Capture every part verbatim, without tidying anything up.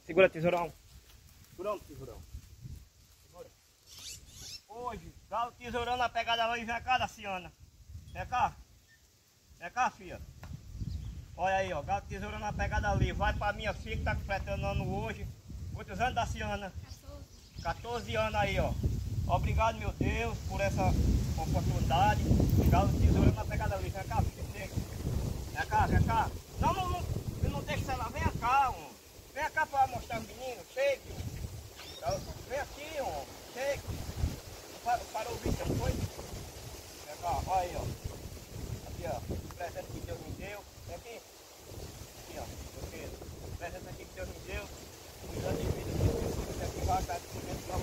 Segura, tesourão. Segurão, tesourão. Segura. Hoje, galo tesourão na pegada ali, vem cá, Daciana. Vem cá. Vem cá, filha. Olha aí, ó, galo tesourão na pegada ali. Vai pra minha filha que tá completando ano hoje. Quantos anos, Daciana? quatorze. quatorze anos aí, ó. Obrigado, meu Deus, por essa oportunidade. Galo tesourão na pegada ali. Vem cá, filha. Vem cá, vem cá. Não, não, não, não deixa ela. Vem cá, ó. Vem cá pra mostrar o menino. Chegue. Vem aqui, ó. Chegue. Parou o vídeo, não foi? Vem cá, olha aí, ó. Aqui, ó. O presente que Deus me deu. Vem aqui. Aqui, ó. Meu filho. O presente aqui que Deus me deu. Cuidado de vida. Você aqui vai cair por dentro da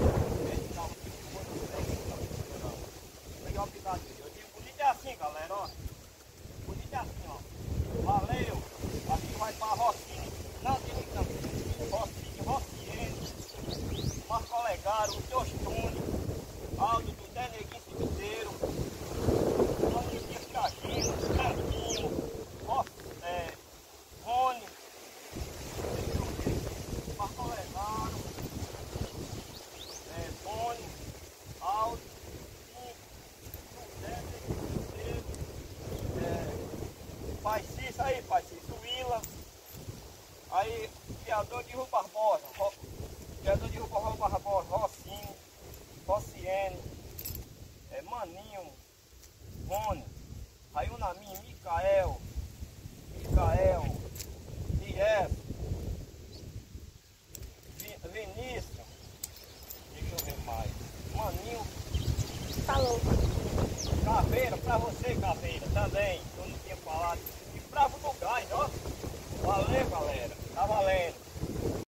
obrigado, eu digo, bonito é assim, galera, ó. Bonito é assim, ó. Valeu. Aqui vai pra Rocinha. Não, tem não. Rocinha, Rociene. Marco Alegaro, o Teus Tune. Aldo do Zé Neguinho Cemitério. Nome de Fragino, Franquinho. É, Rony. Marco Alegaro. É, Rony. Aldo. Pai Cício aí, Pai Cício Willa. Aí, criador de Rua Barbosa. Ro, criador de Rua Barbosa, Rocinho, Rociene, é, Maninho, Rony, Rayunami, Micael, Micael, Dias, Vinícius, deixa eu ver mais, Maninho, Tá louco. Caveira, pra você, Caveira, também, eu não tinha falado. E Bravo do Gás, ó. Valeu, galera. Tá valendo.